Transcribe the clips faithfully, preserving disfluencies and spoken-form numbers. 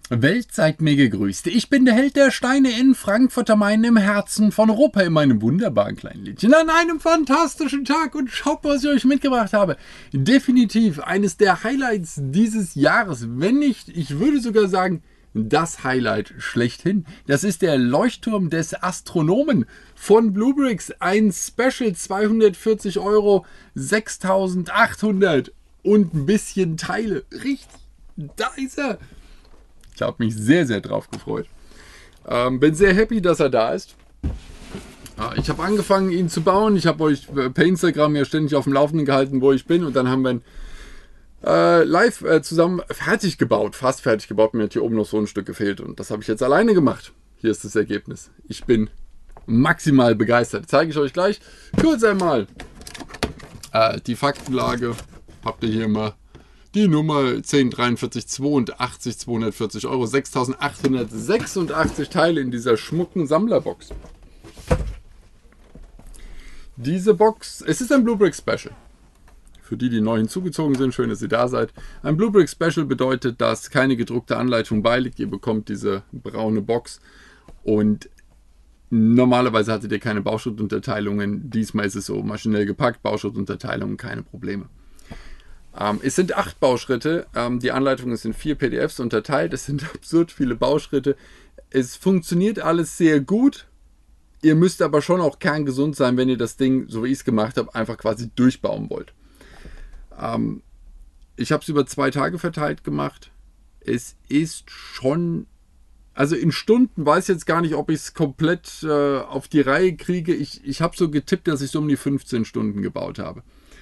Welt seid mir gegrüßt. Ich bin der Held der Steine in Frankfurt am Main, im Herzen von Europa, in meinem wunderbaren kleinen Lädchen. An einem fantastischen Tag und schaut, was ich euch mitgebracht habe. Definitiv eines der Highlights dieses Jahres. Wenn nicht, ich würde sogar sagen, das Highlight schlechthin. Das ist der Leuchtturm des Astronomen von Bluebricks. Ein Special, zweihundertvierzig Euro, sechstausendachthundert und ein bisschen Teile. Richtig, da ist er. Ich habe mich sehr, sehr drauf gefreut. Ähm, bin sehr happy, dass er da ist. Äh, ich habe angefangen, ihn zu bauen. Ich habe euch per Instagram ja ständig auf dem Laufenden gehalten, wo ich bin. Und dann haben wir ihn äh, live äh, zusammen fertig gebaut. Fast fertig gebaut. Mir hat hier oben noch so ein Stück gefehlt. Und das habe ich jetzt alleine gemacht. Hier ist das Ergebnis. Ich bin maximal begeistert. Zeige ich euch gleich. Kurz einmal äh, die Faktenlage. Habt ihr hier mal. Die Nummer zehn dreiundvierzig zweiundachtzig zweihundertvierzig Euro, sechstausendachthundertsechsundachtzig Teile in dieser schmucken Sammlerbox. Diese Box, es ist ein Bluebrick Special. Für die, die neu hinzugezogen sind, schön, dass ihr da seid. Ein Bluebrick Special bedeutet, dass keine gedruckte Anleitung beiliegt. Ihr bekommt diese braune Box und normalerweise hattet ihr keine Bauschrittunterteilungen. Diesmal ist es so maschinell gepackt, Bauschrittunterteilungen, keine Probleme. Ähm, es sind acht Bauschritte, ähm, die Anleitung ist in vier P D Fs unterteilt, es sind absurd viele Bauschritte. Es funktioniert alles sehr gut, ihr müsst aber schon auch kerngesund sein, wenn ihr das Ding, so wie ich es gemacht habe, einfach quasi durchbauen wollt. Ähm, ich habe es über zwei Tage verteilt gemacht. Es ist schon, also in Stunden weiß ich jetzt gar nicht, ob ich es komplett äh, auf die Reihe kriege. Ich, ich habe so getippt, dass ich so um die fünfzehn Stunden gebaut habe.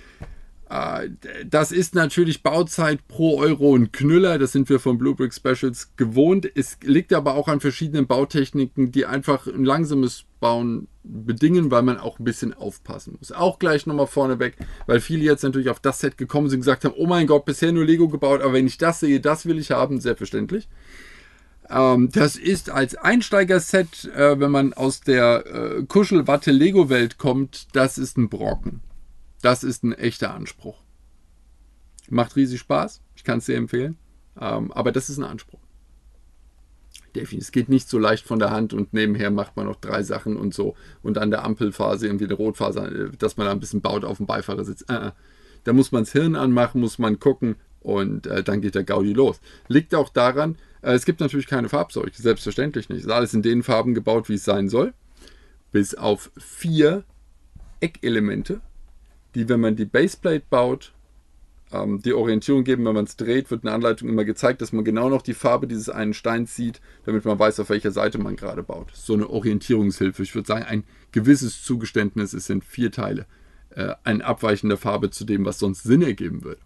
Das ist natürlich Bauzeit pro Euro und Knüller, das sind wir von Bluebrick Specials gewohnt. Es liegt aber auch an verschiedenen Bautechniken, die einfach ein langsames Bauen bedingen, weil man auch ein bisschen aufpassen muss. Auch gleich nochmal vorneweg, weil viele jetzt natürlich auf das Set gekommen sind und gesagt haben, oh mein Gott, bisher nur Lego gebaut, aber wenn ich das sehe, das will ich haben, selbstverständlich. Das ist als Einsteiger-Set, wenn man aus der Kuschelwatte-Lego-Welt kommt, das ist ein Brocken. Das ist ein echter Anspruch. Macht riesig Spaß, ich kann es sehr empfehlen, ähm, aber das ist ein Anspruch. Definitiv, es geht nicht so leicht von der Hand und nebenher macht man noch drei Sachen und so und an der Ampelphase irgendwie eine Rotphase, dass man da ein bisschen baut auf dem Beifahrersitz. Äh, äh. Da muss man das Hirn anmachen, muss man gucken und äh, dann geht der Gaudi los. Liegt auch daran, äh, es gibt natürlich keine Farbseuche, selbstverständlich nicht. Es ist alles in den Farben gebaut, wie es sein soll, bis auf vier Eckelemente, die, wenn man die Baseplate baut, ähm, die Orientierung geben, wenn man es dreht, wird eine Anleitung immer gezeigt, dass man genau noch die Farbe dieses einen Steins sieht, damit man weiß, auf welcher Seite man gerade baut. So eine Orientierungshilfe. Ich würde sagen, ein gewisses Zugeständnis, es sind vier Teile. Äh, eine abweichende Farbe zu dem, was sonst Sinn ergeben würde.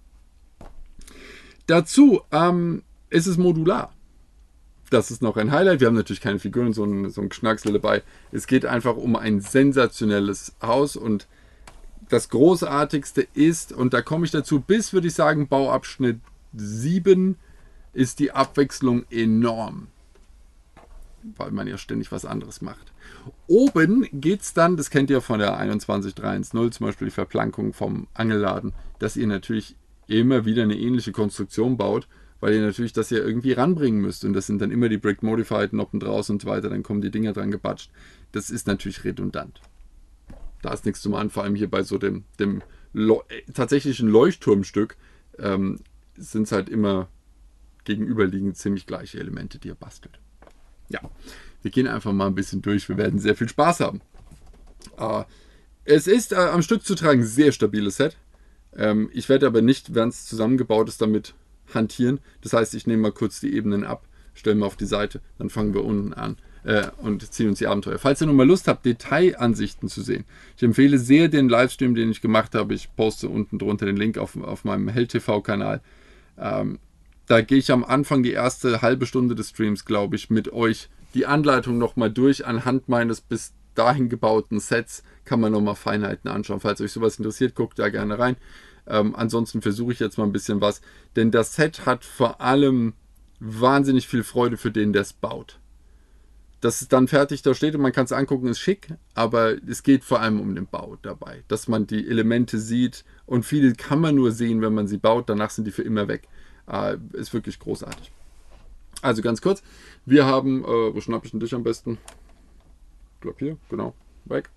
Dazu ähm, ist es modular. Das ist noch ein Highlight. Wir haben natürlich keine Figuren, so ein, so ein Geschnacksel dabei. Es geht einfach um ein sensationelles Haus und das Großartigste ist, und da komme ich dazu, bis, würde ich sagen, Bauabschnitt sieben ist die Abwechslung enorm. Weil man ja ständig was anderes macht. Oben geht es dann, das kennt ihr von der einundzwanzig dreihundertzehn, zum Beispiel die Verplankung vom Angelladen, dass ihr natürlich immer wieder eine ähnliche Konstruktion baut, weil ihr natürlich das ja irgendwie ranbringen müsst. Und das sind dann immer die Brick Modified, Noppen draußen und so weiter, dann kommen die Dinger dran gebatscht. Das ist natürlich redundant. Da ist nichts zu machen, vor allem hier bei so dem, dem tatsächlichen Leuchtturmstück ähm, sind es halt immer gegenüberliegend ziemlich gleiche Elemente, die ihr bastelt. Ja, wir gehen einfach mal ein bisschen durch, wir werden sehr viel Spaß haben. Äh, es ist äh, am Stück zu tragen sehr stabiles Set. Ähm, ich werde aber nicht, während es zusammengebaut ist, damit hantieren. Das heißt, ich nehme mal kurz die Ebenen ab, stelle mal auf die Seite, dann fangen wir unten an und ziehen uns die Abenteuer. Falls ihr nun mal Lust habt, Detailansichten zu sehen, ich empfehle sehr den Livestream, den ich gemacht habe. Ich poste unten drunter den Link auf, auf meinem Held T V-Kanal. Ähm, da gehe ich am Anfang die erste halbe Stunde des Streams, glaube ich, mit euch die Anleitung nochmal durch. Anhand meines bis dahin gebauten Sets kann man nochmal Feinheiten anschauen. Falls euch sowas interessiert, guckt da gerne rein. Ähm, ansonsten versuche ich jetzt mal ein bisschen was, denn das Set hat vor allem wahnsinnig viel Freude für den, der es baut. Dass es dann fertig da steht und man kann es angucken, ist schick, aber es geht vor allem um den Bau dabei, dass man die Elemente sieht und viele kann man nur sehen, wenn man sie baut, danach sind die für immer weg. Äh, ist wirklich großartig. Also ganz kurz, wir haben, äh, wo schnappe ich denn dich am besten? Ich glaube hier, genau, weg.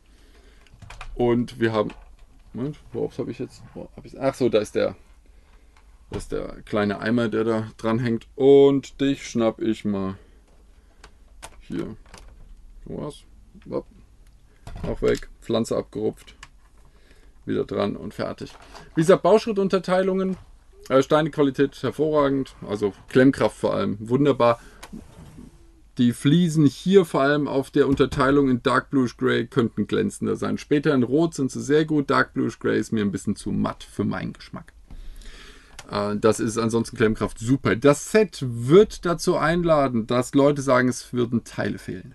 Und wir haben, Moment, worauf habe ich jetzt? Wo hab ich, ach so, da ist der, das ist der kleine Eimer, der da dran hängt. Und dich schnapp ich mal hier. Was? Auch weg, Pflanze abgerupft, wieder dran und fertig. Wie gesagt, Bauschrittunterteilungen, äh, Steinequalität hervorragend, also Klemmkraft vor allem, wunderbar. Die Fliesen hier vor allem auf der Unterteilung in Dark Bluish Gray könnten glänzender sein. Später in Rot sind sie sehr gut, Dark Bluish Gray ist mir ein bisschen zu matt für meinen Geschmack. Äh, das ist ansonsten Klemmkraft super. Das Set wird dazu einladen, dass Leute sagen, es würden Teile fehlen.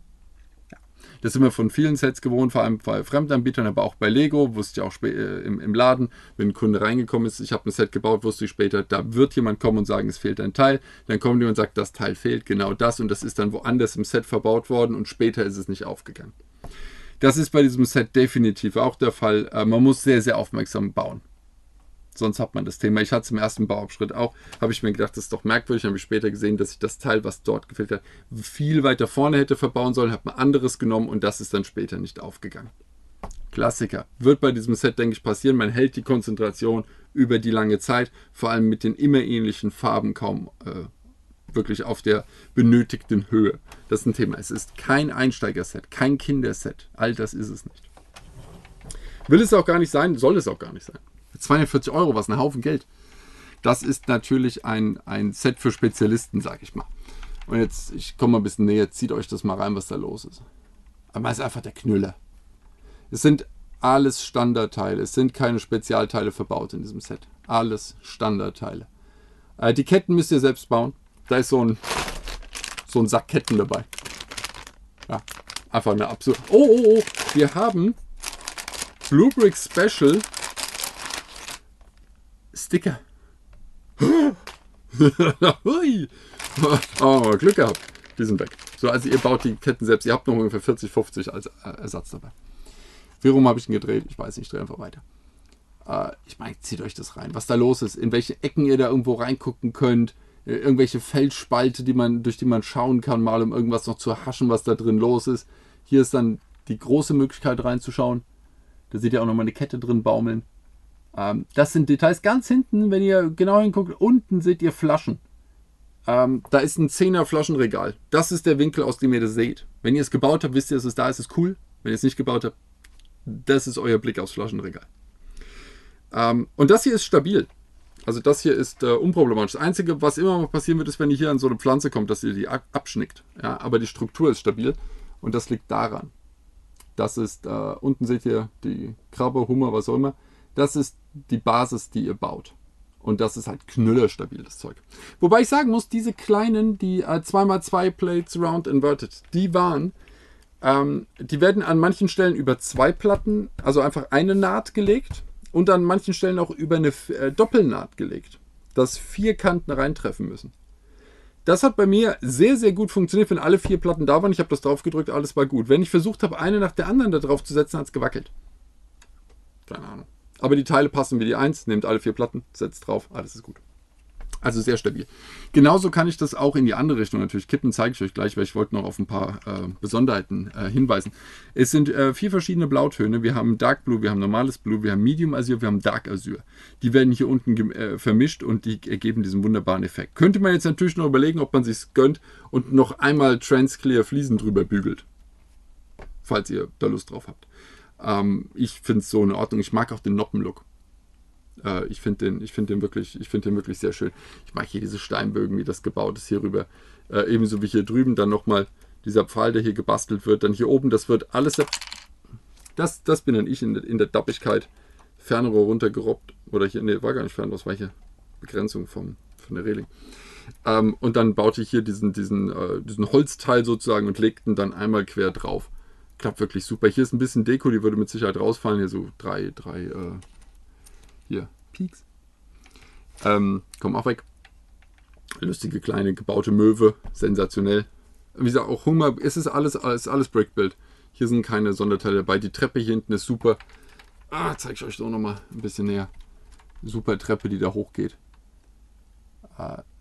Das sind wir von vielen Sets gewohnt, vor allem bei Fremdanbietern, aber auch bei Lego, wusste ich auch äh, im, im Laden, wenn ein Kunde reingekommen ist, ich habe ein Set gebaut, wusste ich später, da wird jemand kommen und sagen, es fehlt ein Teil. Dann kommt jemand und sagt, das Teil fehlt, genau das, und das ist dann woanders im Set verbaut worden und später ist es nicht aufgegangen. Das ist bei diesem Set definitiv auch der Fall. Äh, man muss sehr, sehr aufmerksam bauen. Sonst hat man das Thema. Ich hatte es im ersten Bauabschnitt auch, habe ich mir gedacht, das ist doch merkwürdig. Habe ich später gesehen, dass ich das Teil, was dort gefehlt hat, viel weiter vorne hätte verbauen sollen, habe ein anderes genommen und das ist dann später nicht aufgegangen. Klassiker. Wird bei diesem Set, denke ich, passieren. Man hält die Konzentration über die lange Zeit, vor allem mit den immer ähnlichen Farben kaum äh, wirklich auf der benötigten Höhe. Das ist ein Thema. Es ist kein Einsteigerset, kein Kinderset. All das ist es nicht. Will es auch gar nicht sein, soll es auch gar nicht sein. zweihundertvierzig Euro, was ein Haufen Geld. Das ist natürlich ein, ein Set für Spezialisten, sag ich mal. Und jetzt, ich komme mal ein bisschen näher, zieht euch das mal rein, was da los ist. Aber es ist einfach der Knüller. Es sind alles Standardteile, es sind keine Spezialteile verbaut in diesem Set. Alles Standardteile. Äh, die Ketten müsst ihr selbst bauen. Da ist so ein, so ein Sack Ketten dabei. Ja, einfach eine absurde... Oh, oh, oh, wir haben Blue Brick Special Sticker. Oh, Glück gehabt. Die sind weg. So, also ihr baut die Ketten selbst. Ihr habt noch ungefähr vierzig, fünfzig als Ersatz dabei. Wie rum habe ich ihn gedreht? Ich weiß nicht, ich drehe einfach weiter. Äh, ich meine, zieht euch das rein. Was da los ist, in welche Ecken ihr da irgendwo reingucken könnt. Irgendwelche Felsspalte, die man, durch die man schauen kann, mal um irgendwas noch zu haschen, was da drin los ist. Hier ist dann die große Möglichkeit reinzuschauen. Da seht ihr auch nochmal eine Kette drin baumeln. Ähm, das sind Details. Ganz hinten, wenn ihr genau hinguckt, unten seht ihr Flaschen. Ähm, da ist ein zehner Flaschenregal. Das ist der Winkel, aus dem ihr das seht. Wenn ihr es gebaut habt, wisst ihr, dass es da ist, ist cool. Wenn ihr es nicht gebaut habt, das ist euer Blick aufs Flaschenregal. Ähm, und das hier ist stabil. Also das hier ist äh, unproblematisch. Das Einzige, was immer mal passieren wird, ist, wenn ihr hier an so eine Pflanze kommt, dass ihr die abschnickt. Ja, aber die Struktur ist stabil und das liegt daran. Das ist, äh, unten seht ihr die Krabbe, Hummer, was auch immer. Das ist die Basis, die ihr baut. Und das ist halt knüllerstabil, das Zeug. Wobei ich sagen muss, diese kleinen, die äh, zwei mal zwei Plates Round Inverted, die waren, ähm, die werden an manchen Stellen über zwei Platten, also einfach eine Naht gelegt und an manchen Stellen auch über eine äh, Doppelnaht gelegt, dass vier Kanten reintreffen müssen. Das hat bei mir sehr, sehr gut funktioniert, wenn alle vier Platten da waren. Ich habe das drauf gedrückt, alles war gut. Wenn ich versucht habe, eine nach der anderen da drauf zu setzen, hat es gewackelt. Keine Ahnung. Aber die Teile passen wie die eins, nehmt alle vier Platten, setzt drauf, alles ist gut. Also sehr stabil. Genauso kann ich das auch in die andere Richtung natürlich kippen, zeige ich euch gleich, weil ich wollte noch auf ein paar äh, Besonderheiten äh, hinweisen. Es sind äh, vier verschiedene Blautöne. Wir haben Dark Blue, wir haben normales Blue, wir haben Medium Azure, wir haben Dark Azure. Die werden hier unten äh, vermischt und die ergeben diesen wunderbaren Effekt. Könnte man jetzt natürlich noch überlegen, ob man sich gönnt und noch einmal Transclear Fliesen drüber bügelt. Falls ihr da Lust drauf habt. Ähm, ich finde es so in Ordnung. Ich mag auch den Noppenlook. Äh, ich finde den, ich find den, wirklich, ich find den wirklich sehr schön. Ich mag hier diese Steinbögen, wie das gebaut ist hier rüber. Äh, ebenso wie hier drüben dann nochmal dieser Pfahl, der hier gebastelt wird. Dann hier oben, das wird alles... Das, das bin dann ich in, in der Dappigkeit. Fernrohr runtergerobbt. Oder hier, ne, war gar nicht Fernrohr, das war hier Begrenzung vom, von der Reling. Ähm, und dann baute ich hier diesen, diesen, äh, diesen Holzteil sozusagen und legten dann einmal quer drauf. Klappt wirklich super. Hier ist ein bisschen Deko, die würde mit Sicherheit rausfallen. Hier so drei, drei, äh, hier, Peaks. Ähm, kommen auch weg. Lustige kleine gebaute Möwe. Sensationell. Wie gesagt, auch Hummer. Es ist alles, alles, alles Brickbuild. Hier sind keine Sonderteile dabei. Die Treppe hier hinten ist super. Ah, zeige ich euch doch nochmal ein bisschen näher. Super Treppe, die da hochgeht. Äh,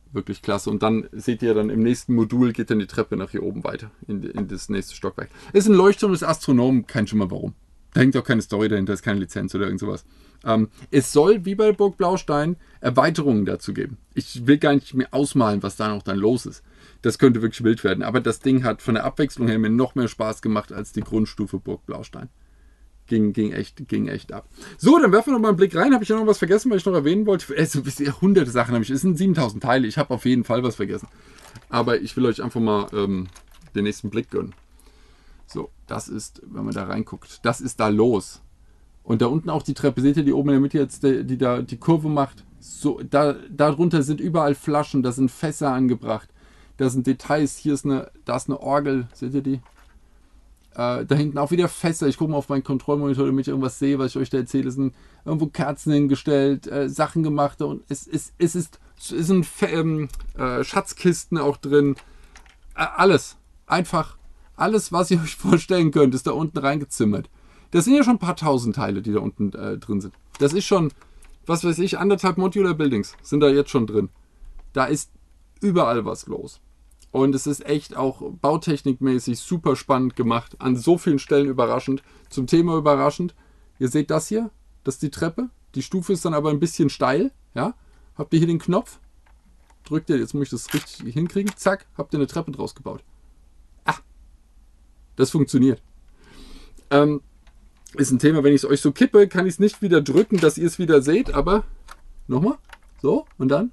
wirklich klasse. Und dann seht ihr dann im nächsten Modul geht dann die Treppe nach hier oben weiter in, in das nächste Stockwerk. Ist ein Leuchtturm des Astronomen, kein Schimmer warum. Da hängt auch keine Story dahinter, ist keine Lizenz oder irgend sowas. Ähm, es soll, wie bei Burg Blaustein, Erweiterungen dazu geben. Ich will gar nicht mehr ausmalen, was da noch dann los ist. Das könnte wirklich wild werden. Aber das Ding hat von der Abwechslung her mir noch mehr Spaß gemacht als die Grundstufe Burg Blaustein. Ging, ging, echt, ging echt ab. So, dann werfen wir noch mal einen Blick rein. Habe ich ja noch was vergessen, was ich noch erwähnen wollte? Es sind hunderte Sachen. Habe ich. Es sind siebentausend Teile. Ich habe auf jeden Fall was vergessen. Aber ich will euch einfach mal ähm, den nächsten Blick gönnen. So, das ist, wenn man da reinguckt, das ist da los. Und da unten auch die Treppe. Seht ihr die oben in der Mitte jetzt, die, die da die Kurve macht? So, da, darunter sind überall Flaschen. Da sind Fässer angebracht. Da sind Details. Hier ist eine, da ist eine Orgel. Seht ihr die? Äh, da hinten auch wieder Fässer. Ich gucke mal auf meinen Kontrollmonitor, damit ich irgendwas sehe, was ich euch da erzähle. Es sind irgendwo Kerzen hingestellt, äh, Sachen gemacht. Und es, es, es, ist, es sind ähm, äh, Schatzkisten auch drin. Äh, alles. Einfach alles, was ihr euch vorstellen könnt, ist da unten reingezimmert. Das sind ja schon ein paar tausend Teile, die da unten äh, drin sind. Das ist schon, was weiß ich, anderthalb Modular Buildings sind da jetzt schon drin. Da ist überall was los. Und es ist echt auch bautechnikmäßig super spannend gemacht. An so vielen Stellen überraschend. Zum Thema überraschend. Ihr seht das hier. Das ist die Treppe. Die Stufe ist dann aber ein bisschen steil. Ja? Habt ihr hier den Knopf? Drückt ihr, jetzt muss ich das richtig hinkriegen. Zack, habt ihr eine Treppe draus gebaut. Ah, das funktioniert. Ähm, ist ein Thema, wenn ich es euch so kippe, kann ich es nicht wieder drücken, dass ihr es wieder seht. Aber nochmal. So, und dann.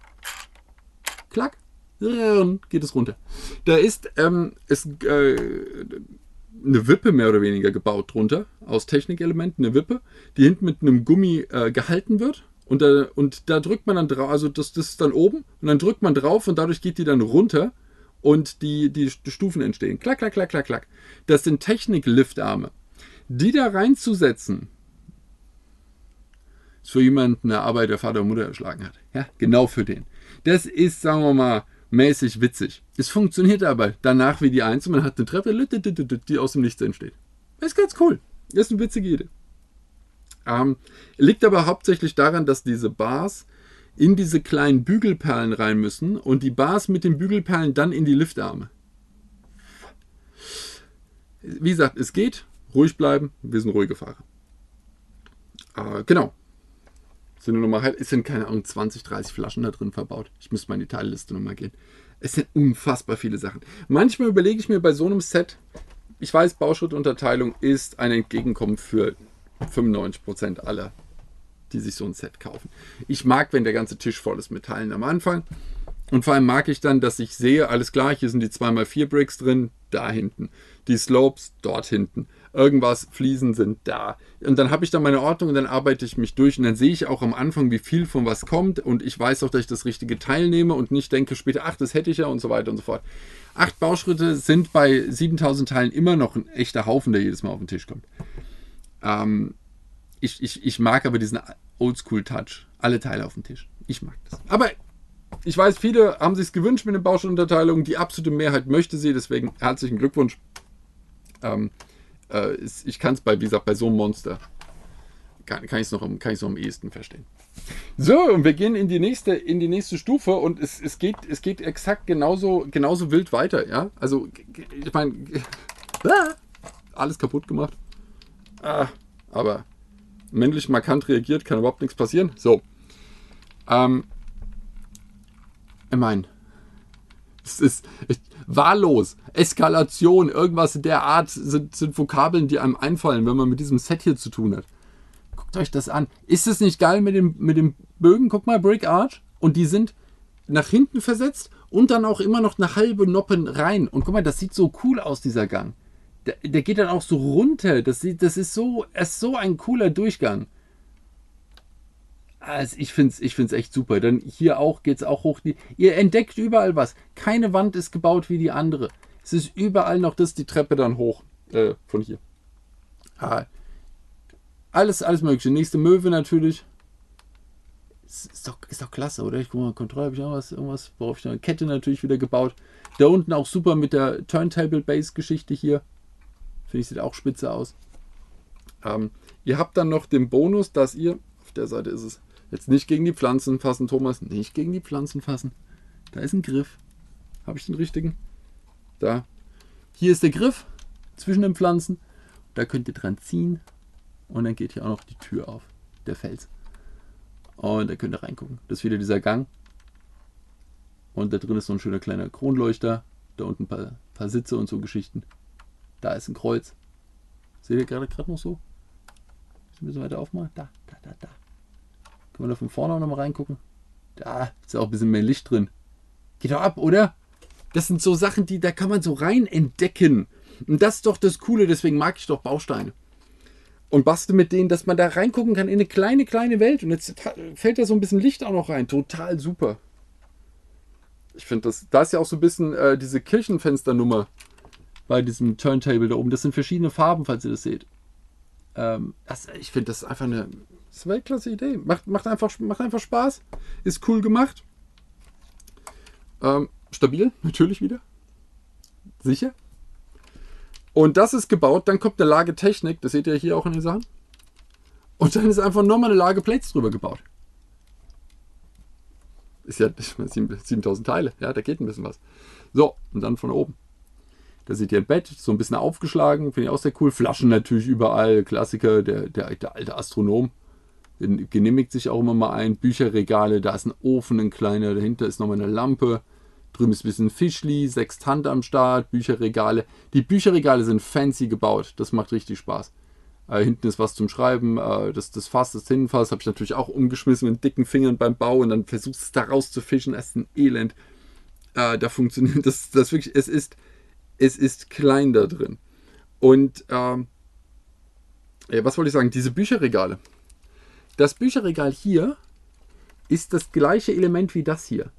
Klack. Geht es runter. Da ist, ähm, ist äh, eine Wippe mehr oder weniger gebaut drunter, aus Technikelementen, eine Wippe, die hinten mit einem Gummi äh, gehalten wird und da, und da drückt man dann drauf, also das, das ist dann oben und dann drückt man drauf und dadurch geht die dann runter und die, die, die Stufen entstehen. Klack, klack, klack, klack, klack. Das sind Technik-Liftarme. Die da reinzusetzen, ist für jemanden eine Arbeit, der Vater und Mutter erschlagen hat. Ja, genau für den. Das ist, sagen wir mal, mäßig witzig. Es funktioniert aber danach wie die eins und man hat eine Treppe, die aus dem Nichts entsteht. Das ist ganz cool. Das ist eine witzige Idee. Ähm, liegt aber hauptsächlich daran, dass diese Bars in diese kleinen Bügelperlen rein müssen und die Bars mit den Bügelperlen dann in die Liftarme. Wie gesagt, es geht. Ruhig bleiben. Wir sind ruhige Fahrer. Äh, genau. Sind nur noch mal, es sind keine Ahnung, zwanzig, dreißig Flaschen da drin verbaut. Ich müsste mal in die Teilliste nochmal gehen. Es sind unfassbar viele Sachen. Manchmal überlege ich mir bei so einem Set, ich weiß, Bauschrittunterteilung ist ein Entgegenkommen für fünfundneunzig Prozent aller, die sich so ein Set kaufen. Ich mag, wenn der ganze Tisch voll ist mit Teilen am Anfang. Und vor allem mag ich dann, dass ich sehe, alles klar, hier sind die zwei mal vier Bricks drin, da hinten. Die Slopes dort hinten. Irgendwas, Fliesen sind da. Und dann habe ich da meine Ordnung und dann arbeite ich mich durch und dann sehe ich auch am Anfang, wie viel von was kommt und ich weiß auch, dass ich das richtige Teil nehme und nicht denke später, ach, das hätte ich ja und so weiter und so fort. Acht Bauschritte sind bei siebentausend Teilen immer noch ein echter Haufen, der jedes Mal auf den Tisch kommt. Ähm, ich, ich, ich mag aber diesen Oldschool-Touch. Alle Teile auf dem Tisch. Ich mag das. Aber ich weiß, viele haben sich es gewünscht mit den Bauschrittunterteilungen. Die absolute Mehrheit möchte sie, deswegen herzlichen Glückwunsch. Ähm, äh, ich kann es bei, wie gesagt, bei so einem Monster kann, kann ich es noch, kann ich's noch am ehesten verstehen. So, und wir gehen in die nächste, in die nächste Stufe und es, es, geht, es geht exakt genauso, genauso wild weiter. Ja? Also, ich meine, alles kaputt gemacht. Ah, aber männlich markant reagiert, kann überhaupt nichts passieren. So. Ähm, ich meine, es ist ich, wahllos. Eskalation, irgendwas in der Art sind, sind Vokabeln, die einem einfallen, wenn man mit diesem Set hier zu tun hat. Guckt euch das an. Ist es nicht geil mit dem, mit dem Bögen? Guck mal, Brick Arch. Und die sind nach hinten versetzt und dann auch immer noch eine halbe Noppen rein. Und guck mal, das sieht so cool aus, dieser Gang. Der, der geht dann auch so runter. Das, sieht, das ist, so, ist so ein cooler Durchgang. Also ich finde es ich find's echt super. Dann hier auch geht es auch hoch. Die, ihr entdeckt überall was. Keine Wand ist gebaut wie die andere. Es ist überall noch das, die Treppe dann hoch. Äh, von hier. Ah, alles, alles mögliche. Nächste Möwe natürlich. Ist, ist, doch, ist doch klasse, oder? Ich gucke mal, Kontrolle, habe ich irgendwas, irgendwas, worauf ich noch eine Kette natürlich wieder gebaut. Da unten auch super mit der Turntable-Base-Geschichte hier. Finde ich, sieht auch spitze aus. Ähm, ihr habt dann noch den Bonus, dass ihr, auf der Seite ist es, jetzt nicht gegen die Pflanzen fassen, Thomas, nicht gegen die Pflanzen fassen. Da ist ein Griff. Habe ich den richtigen? Da. Hier ist der Griff zwischen den Pflanzen. Da könnt ihr dran ziehen. Und dann geht hier auch noch die Tür auf. Der Fels. Und da könnt ihr reingucken. Das ist wieder dieser Gang. Und da drin ist so ein schöner kleiner Kronleuchter. Da unten ein paar, paar Sitze und so Geschichten. Da ist ein Kreuz. Seht ihr gerade gerade noch so? Ein bisschen weiter aufmachen. Da, da, da, da. Können wir da von vorne auch noch mal reingucken? Da ist ja auch ein bisschen mehr Licht drin. Geht doch ab, oder? Das sind so Sachen, die da kann man so rein entdecken. Und das ist doch das Coole. Deswegen mag ich doch Bausteine. Und bastel mit denen, dass man da reingucken kann in eine kleine, kleine Welt. Und jetzt fällt da so ein bisschen Licht auch noch rein. Total super. Ich finde das, da ist ja auch so ein bisschen äh, diese Kirchenfensternummer bei diesem Turntable da oben. Das sind verschiedene Farben, falls ihr das seht. Ähm, das, ich finde das einfach eine, das ist eine Weltklasse Idee. Macht, macht, einfach, macht einfach Spaß. Ist cool gemacht. Ähm, stabil, natürlich wieder. Sicher. Und das ist gebaut. Dann kommt eine Lage Technik. Das seht ihr hier auch in den Sachen. Und dann ist einfach nochmal eine Lage Plates drüber gebaut. Ist ja siebentausend Teile. Ja, da geht ein bisschen was. So, und dann von oben. Da seht ihr ein Bett, so ein bisschen aufgeschlagen. Finde ich auch sehr cool. Flaschen natürlich überall. Klassiker, der, der, der alte Astronom. Den genehmigt sich auch immer mal ein. Bücherregale, da ist ein Ofen, ein kleiner. Dahinter ist nochmal eine Lampe. Drüben ist ein bisschen Fischli, Sextant am Start, Bücherregale. Die Bücherregale sind fancy gebaut. Das macht richtig Spaß. Äh, hinten ist was zum Schreiben. Äh, das, das Fass, das Tintenfass, habe ich natürlich auch umgeschmissen mit dicken Fingern beim Bau und dann versuchst du es da rauszufischen. Das ist ein Elend. Äh, da funktioniert das, das wirklich. Es ist, es ist klein da drin. Und ähm, ja, was wollte ich sagen? Diese Bücherregale. Das Bücherregal hier ist das gleiche Element wie das hier.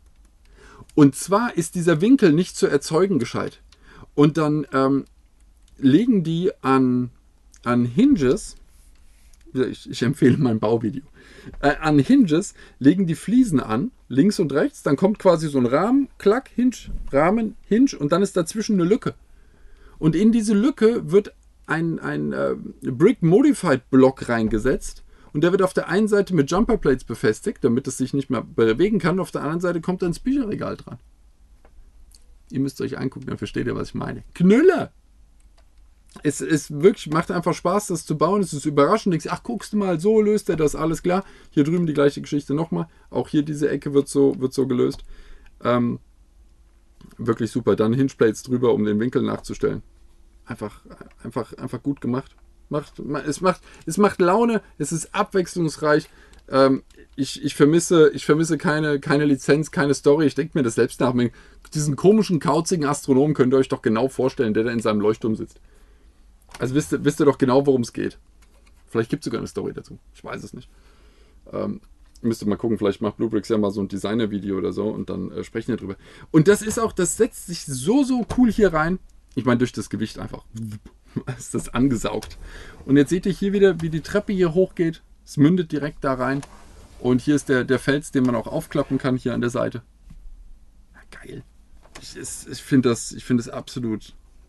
Und zwar ist dieser Winkel nicht zu erzeugen gescheit. Und dann ähm, legen die an, an Hinges, ich, ich empfehle mein Bauvideo, äh, an Hinges legen die Fliesen an, links und rechts, dann kommt quasi so ein Rahmen, Klack, Hinge, Rahmen, Hinge und dann ist dazwischen eine Lücke. Und in diese Lücke wird ein, ein äh, Brick Modified Block reingesetzt. Und der wird auf der einen Seite mit Jumper Plates befestigt, damit es sich nicht mehr bewegen kann. Auf der anderen Seite kommt dann ins Bücherregal dran. Ihr müsst euch angucken, dann versteht ihr, was ich meine. Knüller! Es ist wirklich, macht einfach Spaß, das zu bauen. Es ist überraschend. Du denkst, ach, guckst du mal, so löst er das, alles klar. Hier drüben die gleiche Geschichte nochmal. Auch hier diese Ecke wird so, wird so gelöst. Ähm, wirklich super. Dann Hinge-Plates drüber, um den Winkel nachzustellen. Einfach, einfach, einfach gut gemacht. Macht, es, macht, es macht Laune, es ist abwechslungsreich. Ähm, ich, ich vermisse, ich vermisse keine, keine Lizenz, keine Story. Ich denke mir das selbst nach. Diesen komischen, kauzigen Astronomen könnt ihr euch doch genau vorstellen, der da in seinem Leuchtturm sitzt. Also wisst ihr, wisst ihr doch genau, worum es geht. Vielleicht gibt es sogar eine Story dazu. Ich weiß es nicht. Ähm, müsst ihr mal gucken, vielleicht macht Bluebricks ja mal so ein Designer-Video oder so und dann äh, sprechen wir drüber. Und das ist auch, das setzt sich so, so cool hier rein. Ich meine, durch das Gewicht einfach. Ist das angesaugt. Und jetzt seht ihr hier wieder, wie die Treppe hier hochgeht. Es mündet direkt da rein. Und hier ist der, der Fels, den man auch aufklappen kann, hier an der Seite. Ja, geil. Ich, ich finde das, ich find das absolut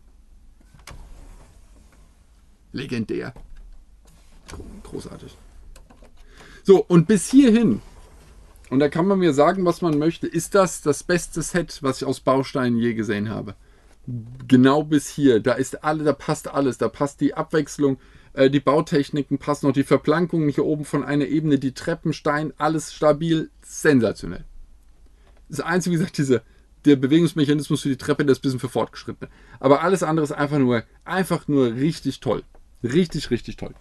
legendär. Großartig. So, und bis hierhin, und da kann man mir sagen, was man möchte, ist das das beste Set, was ich aus Bausteinen je gesehen habe. Genau bis hier, da ist alle, da passt alles, da passt die Abwechslung, äh, die Bautechniken passen noch, die Verplankungen hier oben von einer Ebene, die Treppenstein, alles stabil, sensationell. Das Einzige, wie gesagt, diese, der Bewegungsmechanismus für die Treppe, das ist ein bisschen für Fortgeschrittene. Aber alles andere ist einfach nur, einfach nur richtig toll. Richtig, richtig toll.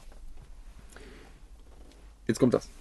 Jetzt kommt das.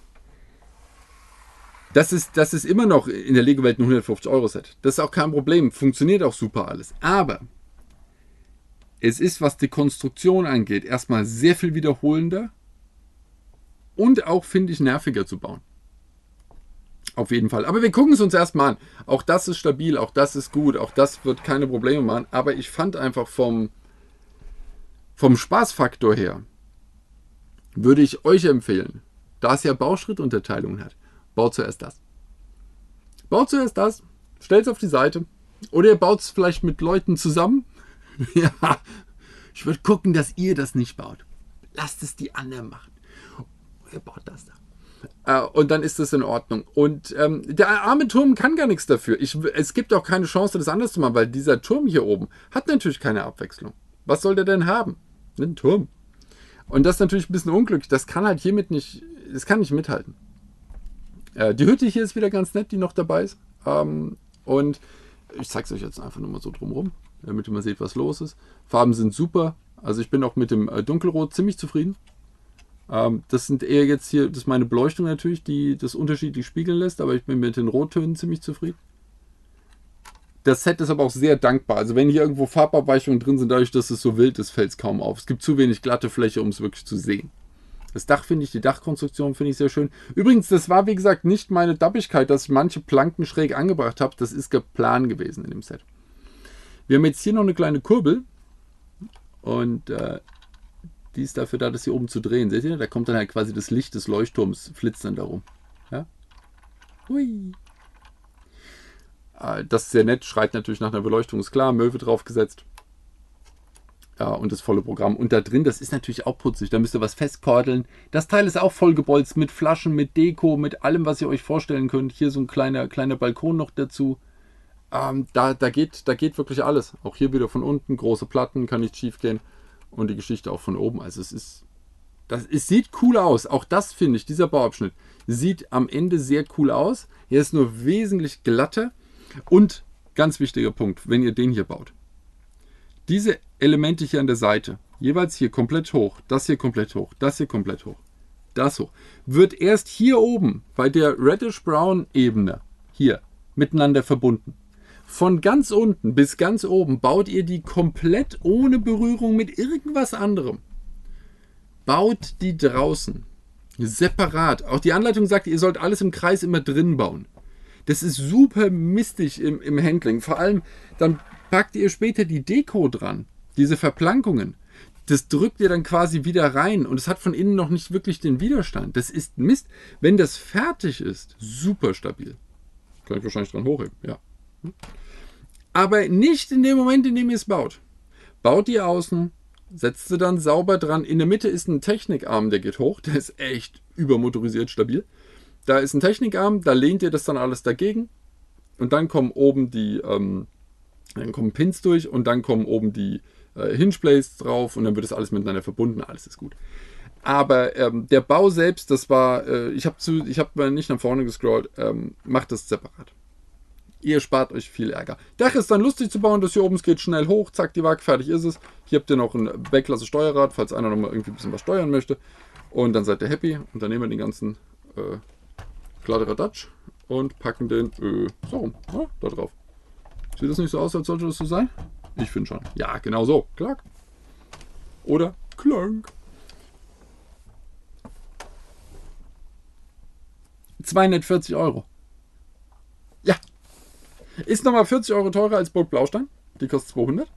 Das ist, das ist immer noch in der Lego-Welt ein hundertfünfzig Euro Set. Das ist auch kein Problem. Funktioniert auch super alles. Aber es ist, was die Konstruktion angeht, erstmal sehr viel wiederholender und auch, finde ich, nerviger zu bauen. Auf jeden Fall. Aber wir gucken es uns erstmal an. Auch das ist stabil, auch das ist gut, auch das wird keine Probleme machen. Aber ich fand einfach vom, vom Spaßfaktor her, würde ich euch empfehlen, da es ja Bauschrittunterteilungen hat, baut zuerst das. Baut zuerst das, stellt es auf die Seite. Oder ihr baut es vielleicht mit Leuten zusammen. Ja, ich würde gucken, dass ihr das nicht baut. Lasst es die anderen machen. Ihr baut das da. Äh, und dann ist das in Ordnung. Und ähm, der arme Turm kann gar nichts dafür. Ich, es gibt auch keine Chance, das anders zu machen, weil dieser Turm hier oben hat natürlich keine Abwechslung. Was soll der denn haben? Ein Turm. Und das ist natürlich ein bisschen unglücklich. Das kann halt hiermit nicht, das kann nicht mithalten. Äh, die Hütte hier ist wieder ganz nett, die noch dabei ist. Ähm, und ich zeige es euch jetzt einfach nur mal so drumherum, damit ihr mal seht, was los ist. Farben sind super. Also ich bin auch mit dem äh, Dunkelrot ziemlich zufrieden. Ähm, das sind eher jetzt hier, das ist meine Beleuchtung natürlich, die das unterschiedlich spiegeln lässt, aber ich bin mit den Rottönen ziemlich zufrieden. Das Set ist aber auch sehr dankbar. Also wenn hier irgendwo Farbabweichungen drin sind, dadurch, dass es so wild ist, fällt es kaum auf. Es gibt zu wenig glatte Fläche, um es wirklich zu sehen. Das Dach finde ich, die Dachkonstruktion finde ich sehr schön. Übrigens, das war wie gesagt nicht meine Dappigkeit, dass ich manche Planken schräg angebracht habe. Das ist geplant gewesen in dem Set. Wir haben jetzt hier noch eine kleine Kurbel. Und äh, die ist dafür da, das hier oben zu drehen. Seht ihr? Da kommt dann halt quasi das Licht des Leuchtturms, flitzt dann darum. Ja? Hui. Das ist sehr nett, schreit natürlich nach einer Beleuchtung, ist klar, Möwe draufgesetzt. Ja, und das volle Programm. Und da drin, das ist natürlich auch putzig, da müsst ihr was festkordeln. Das Teil ist auch vollgebolzt mit Flaschen, mit Deko, mit allem, was ihr euch vorstellen könnt. Hier so ein kleiner, kleiner Balkon noch dazu. Ähm, da, da, geht, da geht wirklich alles. Auch hier wieder von unten, große Platten, kann nicht schief gehen. Und die Geschichte auch von oben. Also es ist, das, es sieht cool aus. Auch das finde ich, dieser Bauabschnitt, sieht am Ende sehr cool aus. Er ist nur wesentlich glatter. Und ganz wichtiger Punkt, wenn ihr den hier baut. Diese Elemente hier an der Seite, jeweils hier komplett hoch, das hier komplett hoch, das hier komplett hoch, das hoch, wird erst hier oben bei der Reddish-Brown-Ebene hier miteinander verbunden. Von ganz unten bis ganz oben baut ihr die komplett ohne Berührung mit irgendwas anderem. Baut die draußen, separat. Auch die Anleitung sagt, ihr sollt alles im Kreis immer drin bauen. Das ist super mistig im, im Handling. Vor allem, dann packt ihr später die Deko dran. Diese Verplankungen. Das drückt ihr dann quasi wieder rein. Und es hat von innen noch nicht wirklich den Widerstand. Das ist Mist. Wenn das fertig ist, super stabil. Kann ich wahrscheinlich dran hochheben, ja. Aber nicht in dem Moment, in dem ihr es baut. Baut ihr außen, setzt sie dann sauber dran. In der Mitte ist ein Technikarm, der geht hoch. Der ist echt übermotorisiert stabil. Da ist ein Technikarm, da lehnt ihr das dann alles dagegen und dann kommen oben die, ähm, dann kommen Pins durch und dann kommen oben die äh, Hingeplates drauf und dann wird das alles miteinander verbunden, alles ist gut. Aber ähm, der Bau selbst, das war, äh, ich habe ich hab mal nicht nach vorne gescrollt, ähm, macht das separat. Ihr spart euch viel Ärger. Dach ist dann lustig zu bauen, das hier oben, es geht schnell hoch, zack, die Waage, fertig ist es. Hier habt ihr noch ein Backklasse-Steuerrad, falls einer noch mal irgendwie ein bisschen was steuern möchte. Und dann seid ihr happy und dann nehmen wir den ganzen äh, Kladderadatsch und packen den äh, so rum, ja, da drauf. Sieht das nicht so aus, als sollte das so sein? Ich finde schon. Ja, genau so. Klack. Oder klank. zweihundertvierzig Euro. Ja. Ist nochmal vierzig Euro teurer als Burg Blaustein. Die kostet zweihundert.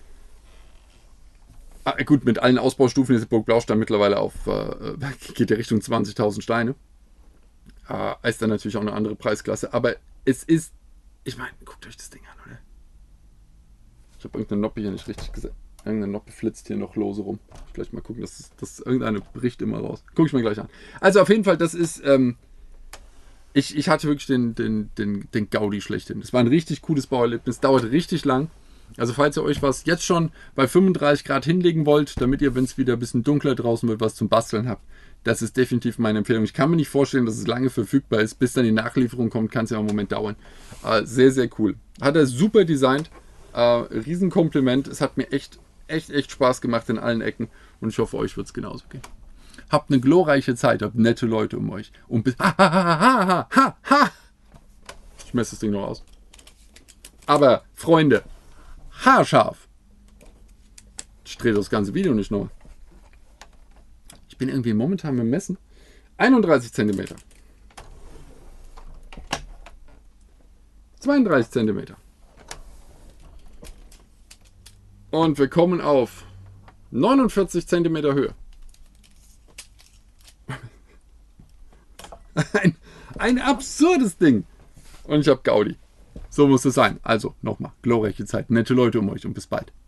Ah, gut, mit allen Ausbaustufen ist Burg Blaustein mittlerweile auf, äh, geht der Richtung zwanzigtausend Steine. Äh, ist dann natürlich auch eine andere Preisklasse. Aber es ist, ich meine, guckt euch das Ding an, oder? Ich habe irgendeine Noppe hier nicht richtig gesagt. Irgendeine Noppe flitzt hier noch lose rum. Vielleicht mal gucken, dass das irgendeine bricht immer raus. Gucke ich mir gleich an. Also auf jeden Fall, das ist, ähm, ich, ich hatte wirklich den, den, den, den Gaudi schlechthin. Das war ein richtig cooles Bauerlebnis. Dauert richtig lang. Also falls ihr euch was jetzt schon bei fünfunddreißig Grad hinlegen wollt, damit ihr, wenn es wieder ein bisschen dunkler draußen wird, was zum Basteln habt, das ist definitiv meine Empfehlung. Ich kann mir nicht vorstellen, dass es lange verfügbar ist. Bis dann die Nachlieferung kommt, kann es ja einen Moment dauern. Äh, sehr, sehr cool. Hat er super designt. Äh, Riesenkompliment. Es hat mir echt, echt, echt Spaß gemacht in allen Ecken. Und ich hoffe, euch wird es genauso gehen. Habt eine glorreiche Zeit, habt nette Leute um euch. Und bis... Ha, ha, ha, ha, ha, ha. Ich messe das Ding noch aus. Aber, Freunde, haarscharf. Ich drehe das ganze Video nicht noch. Ich bin irgendwie momentan beim Messen. einunddreißig Zentimeter. zweiunddreißig Zentimeter. Und wir kommen auf neunundvierzig Zentimeter Höhe. Ein, ein absurdes Ding. Und ich habe Gaudi. So muss es sein. Also, nochmal, glorreiche Zeit, nette Leute um euch und bis bald.